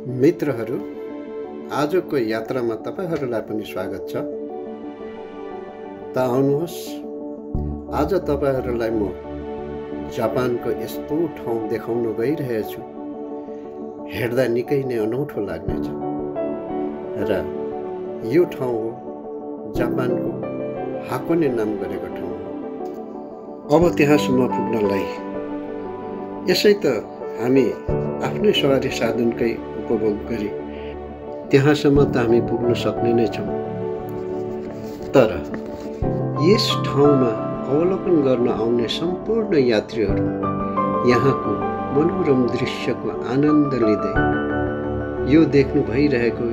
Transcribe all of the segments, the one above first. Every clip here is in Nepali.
मित्रहरू, आजको यात्रामा तपाईहरूलाई पनि स्वागत छ। त आउनुहोस्, आज तपाईहरूलाई म जापानको यस्तो ठाउँ देखाउन गइरहेछु। हेर्दा निकै नै अनौठो लाग्नेछ र यो ठाउँ हो जापानको हाकोने नाम गरेको ठाउँ हो। अब त्यहाँसम्म पुग्नलाई यसै त हामी आफ्नै सवारी साधनकै उपभोग गरी त्यहाँसम्म त हामी पुग्न सक्ने नै छौँ। तर यस ठाउँमा अवलोकन गर्न आउने सम्पूर्ण यात्रीहरू यहाँको मनोरम दृश्यको आनन्द लिँदै यो देख्नु भइरहेको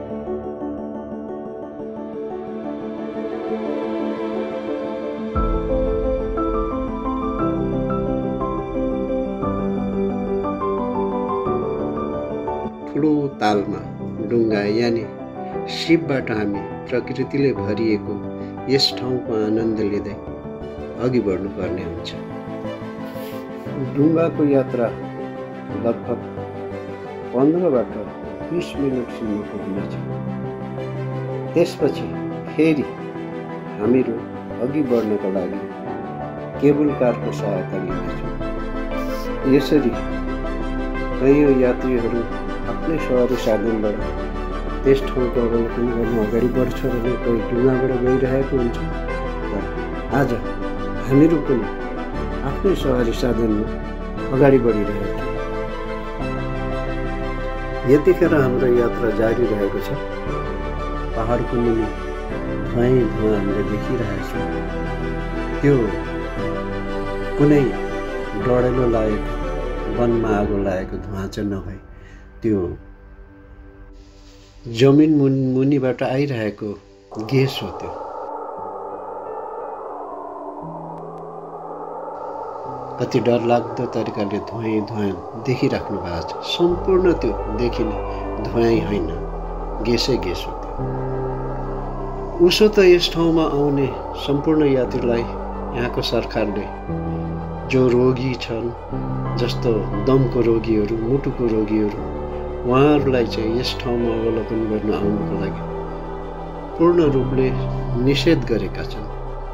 ठुलो तालमा डुङ्गा यानि सिपबाट हामी प्रकृतिले भरिएको यस ठाउँको आनन्द लिँदै अघि बढ्नुपर्ने हुन्छ। डुङ्गाको यात्रा लगभग 15बाट 20 मिनटसम्मको हुनेछ। त्यसपछि फेरि हामीहरू अघि बढ्नको लागि केबल कारको सहायता लिनेछौँ। यसरी कयौँ यात्रीहरू आफ्नै सवारी साधनबाट त्यस ठाउँको अवलोकन गर्न अगाडि बढ्छ भने कोही डुङ्गाबाट गइरहेको हुन्छ। तर आज हामीहरू पनि आफ्नै सवारी साधनमा अगाडि बढिरहेको छौँ। यतिखेर हाम्रो यात्रा जारी रहेको छ। पहाडको मुनि धुवा हामीले देखिरहेछौँ। त्यो कुनै डढेलो लागेको वनमा आगो लागेको धुवा चाहिँ नभई त्यो जमिन मुनिबाट आइरहेको ग्यास हो। त्यो कति डरलाग्दो तरिकाले धुवा देखिराख्नु भएको छ। सम्पूर्ण त्यो देखिने धुवा होइन, ग्यासै ग्यास हो त्यो। उसो त यस ठाउँमा आउने सम्पूर्ण यात्रीलाई यहाँको सरकारले जो रोगी छन्, जस्तो दमको रोगीहरू, मुटुको रोगीहरू, उहाँहरूलाई चाहिँ यस ठाउँमा अवलोकन गर्न आउनुको लागि पूर्ण रूपले निषेध गरेका छन्।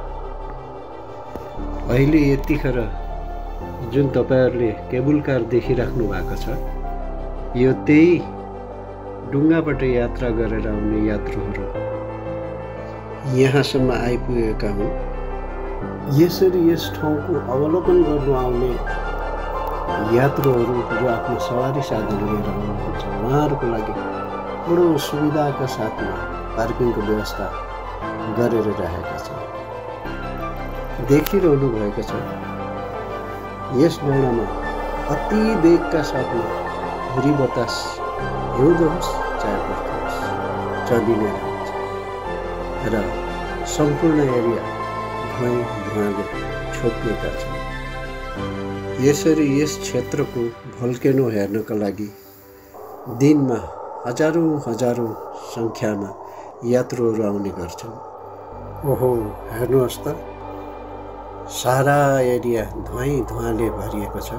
अहिले यतिखेर जुन तपाईहरूले केबल कार देखिराख्नु भएको छ, यो त्यही डुङ्गाबाट यात्रा गरेर आउने यात्रुहरू यहाँसम्म आइपुगेका हुन्। यसरी यस ठाउँको अवलोकन गर्नु आउने यात्रुहरू जो आफ्नो सवारी साधन लिएर आउनुहुन्छ, उहाँहरूको लागि बडो सुविधाका साथमा पार्किङको व्यवस्था गरेर राखेका छन्। देखिरहनु भएको छ यस डाँडामा अति वेगका साथमा हुरी बतास हिउँदो होस् चाहे बर्खा होस् चलिनै रहन्छ र सम्पूर्ण एरिया धुवाले छोपिएका छन्। यसरी यस क्षेत्रको भल्केनो हेर्नका लागि दिनमा हजारौँ सङ्ख्यामा यात्रुहरू आउने गर्छन्। ओहो, हेर्नुहोस् त, सारा एरिया धुवाले भरिएको छ।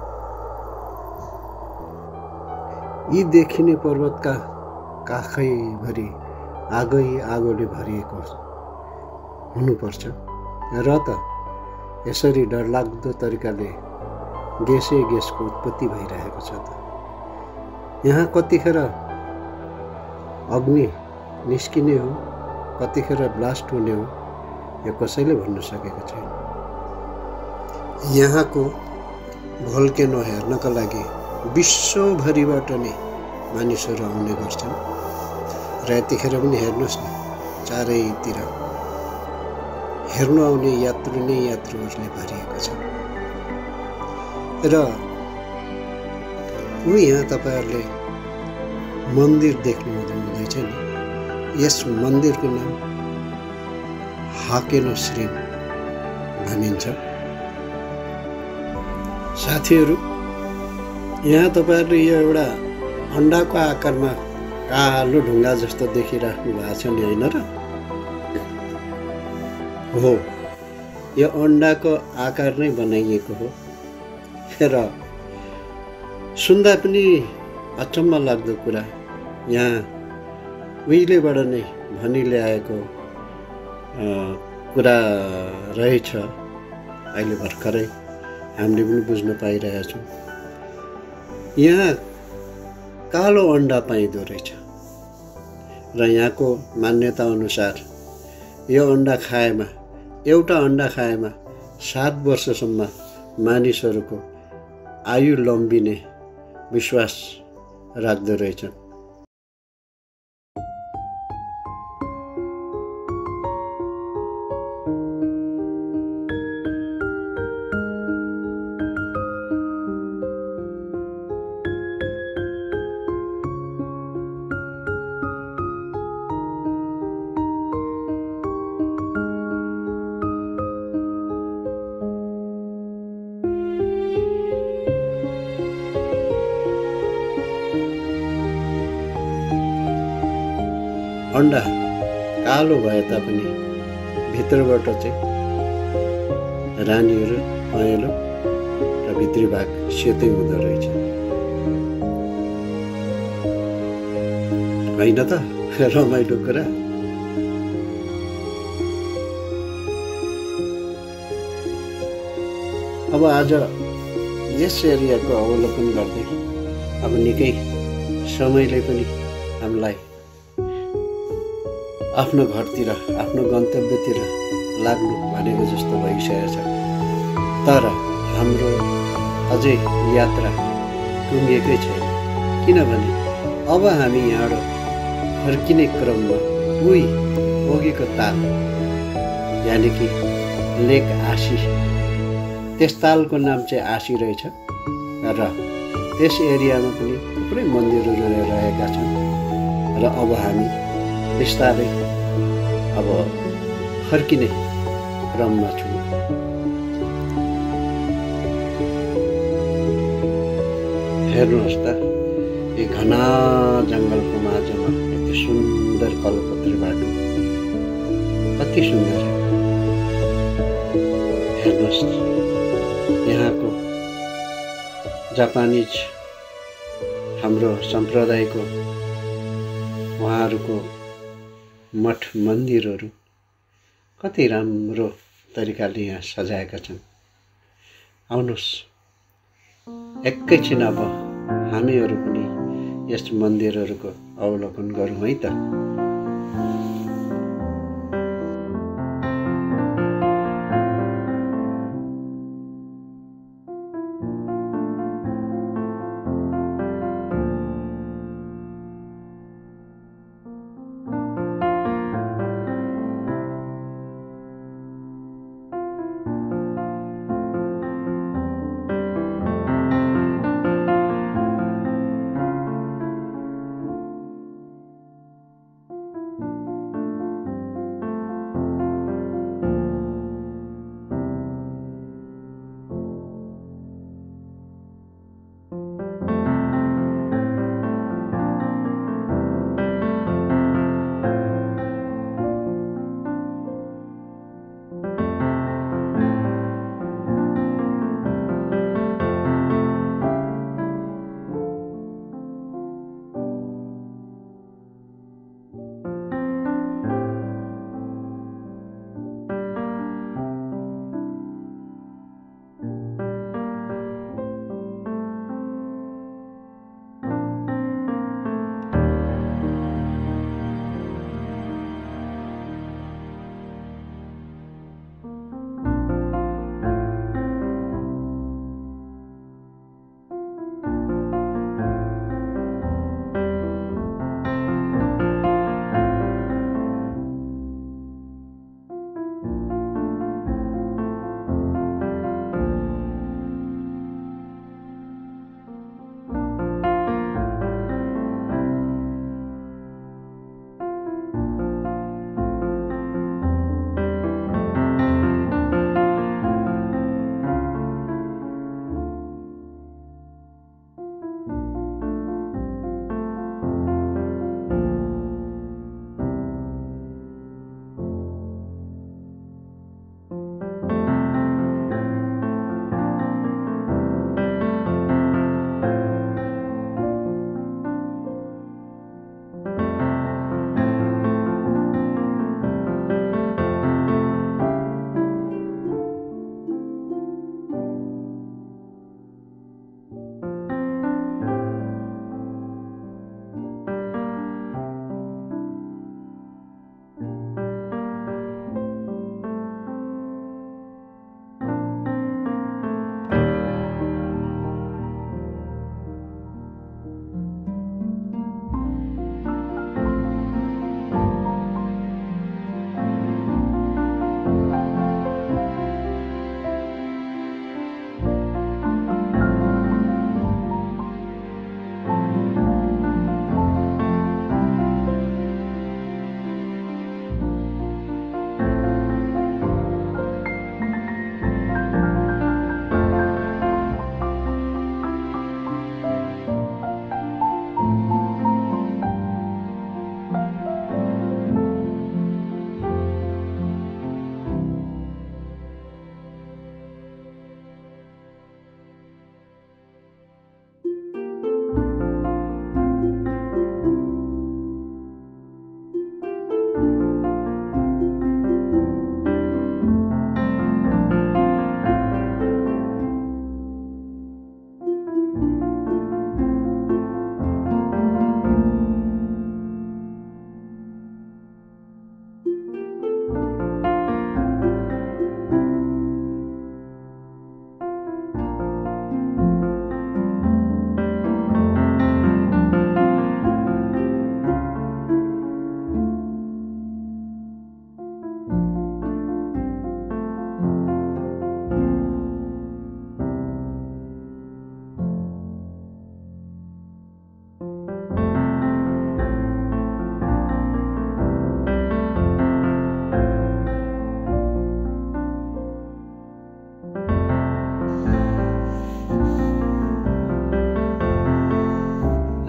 यी देखिने पर्वतका काखैभरि आगोले भरिएको हुनुपर्छ र त यसरी डरलाग्दो तरिकाले ग्यासै ग्यासको उत्पत्ति भइरहेको छ। त यहाँ कतिखेर अग्नि निस्किने हो, कतिखेर ब्लास्ट हुने हो, यो कसैले भन्न सकेको छैन। यहाँको भल्केनो हेर्नका लागि विश्वभरिबाट नै मानिसहरू आउने गर्छन् र यतिखेर पनि हेर्नुहोस् न, चारैतिर हेर्नु आउने यात्रुहरूले भरिएको छ। र यहाँ तपाईँहरूले मन्दिर देख्नु हुँदैछ नि, यस मन्दिरको नाम हाकेनो श्री भनिन्छ। साथीहरू, यहाँ तपाईँहरूले यो एउटा अन्डाको आकारमा कालो ढुङ्गा जस्तो देखिराख्नु भएको छ नि, होइन र? हो, यो अन्डाको आकार नै बनाइएको हो र सुन्दा पनि अचम्म लाग्दो कुरा यहाँ उहिलेबाट नै भनी ल्याएको कुरा रहेछ। अहिले भर्खरै हामीले पनि बुझ्न पाइरहेका छौँ। यहाँ कालो अन्डा पाइँदो रहेछ र यहाँको मान्यता अनुसार यो अन्डा खाएमा, एउटा अन्डा खाएमा 7 वर्षसम्म मानिसहरूको आयु लम्बिने विश्वास राख्दो रहेछन्। अन्डा कालो भए तापनि भित्रबाट चाहिँ रानीहरू पहेँलो र भित्री भाग सेतै हुँदो रहेछ, होइन त? रमाइलो कुरा। अब आज यस एरियाको अवलोकन गर्दै अब निकै समयले पनि हामीलाई आफ्नो घरतिर, आफ्नो गन्तव्यतिर लाग्नु भनेको जस्तो भइसकेको छ। तर हाम्रो अझै यात्रा टुङ्गेकै छैन, किनभने अब हामी यहाँबाट फर्किने क्रममा उही अघिको ताल यानि कि लेक आसी, त्यस तालको नाम चाहिँ आसी रहेछ र त्यस एरियामा पनि थुप्रै मन्दिरहरू रहेका छन् र अब हामी बिस्तारै अब फर्किने क्रममा छौँ। हेर्नुहोस् त, यो घना जङ्गलको माझमा यति सुन्दर कल्पत्री बाटो, कति सुन्दर। हेर्नुहोस् यहाँको जापानिज हाम्रो सम्प्रदायको उहाँहरूको मठ मन्दिरहरू कति राम्रो तरिकाले यहाँ सजाएका छन्। आउनुहोस् एकैछिन अब हामीहरू पनि यस मन्दिरहरूको अवलोकन गरौँ है त।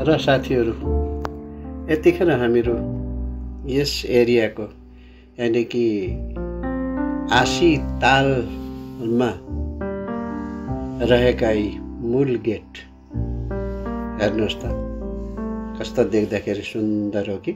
र साथीहरू, यतिखेर हामीहरू यस एरियाको यानि कि आशी तालमा रहेका यी मूल गेट हेर्नुहोस् त, कस्तो देख्दाखेरि सुन्दर हो कि।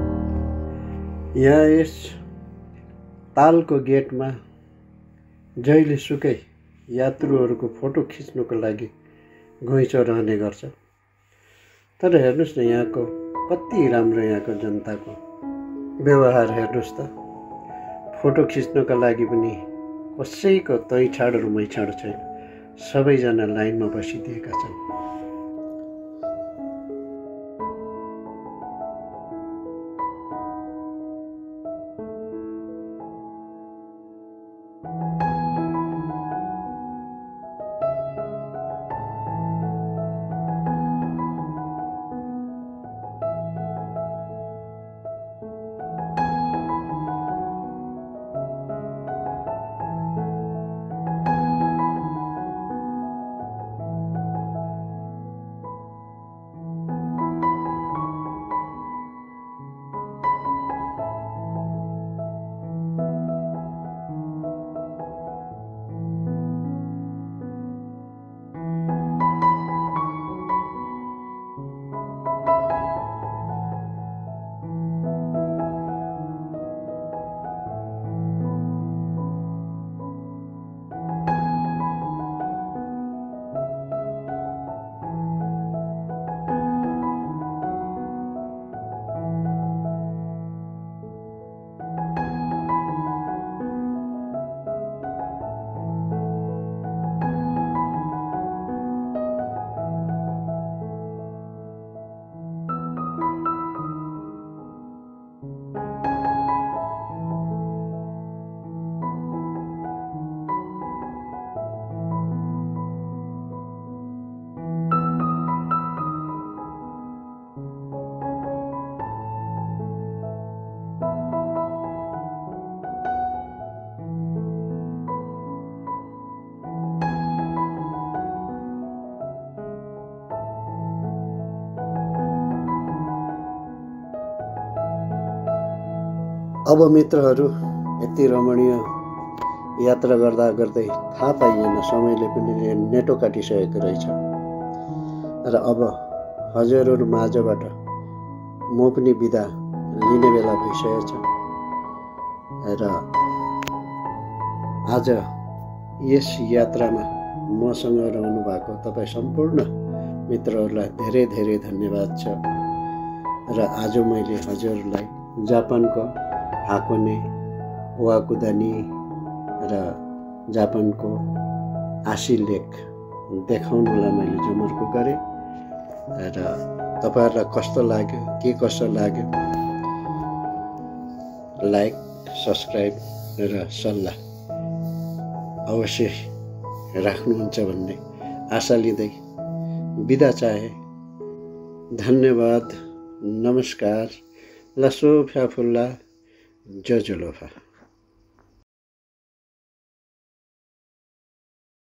यहाँ यस तालको गेटमा जहिले सुकै यात्रुहरूको फोटो खिच्नुको लागि घुइँचो रहने गर्छ। तर हेर्नुहोस् न, यहाँको कति राम्रो यहाँको जनताको व्यवहार हेर्नुहोस् त। फोटो खिच्नुका लागि पनि कसैको तैछाड र मैछाड छैन, सबैजना लाइनमा बसिदिएका छन्। अब मित्रहरू, यति रमणीय यात्रा गर्दा गर्दै थाहा पाइएन, समयले पनि नेटो काटिसकेको रहेछ। र अब हजुरहरू माझबाट म पनि बिदा लिने बेला भइसकेको छ। र आज यस यात्रामा मसँग रहनु भएको तपाईँ सम्पूर्ण मित्रहरूलाई धेरै धेरै धन्यवाद छ। र आज मैले हजुरहरूलाई जापानको हाकोने, वाकुदानी र जापानको आशी लेक देखाउनुलाई मैले जमर्को गरेँ। र तपाईँहरूलाई कस्तो लाग्यो, के कसो लाग्यो, लाइक, सब्सक्राइब र सल्लाह अवश्य राख्नुहुन्छ भन्ने आशा लिँदै बिदा चाहे। धन्यवाद, नमस्कार, लसो फ्याफुल्ला, जजुलोफा।